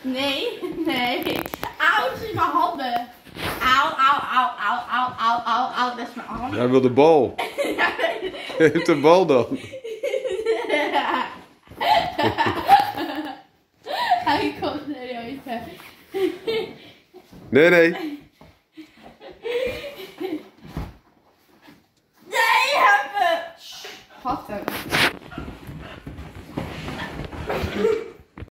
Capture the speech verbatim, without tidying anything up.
Nee, nee. Auw, het is mijn handen. Auw, auw, auw, auw, auw, auw, auw, auw. Dat is mijn arm. Hij wil de bal. Geef de bal dan. Hij komt serieus. Nee, nee. Nee, hebben. Wat hem.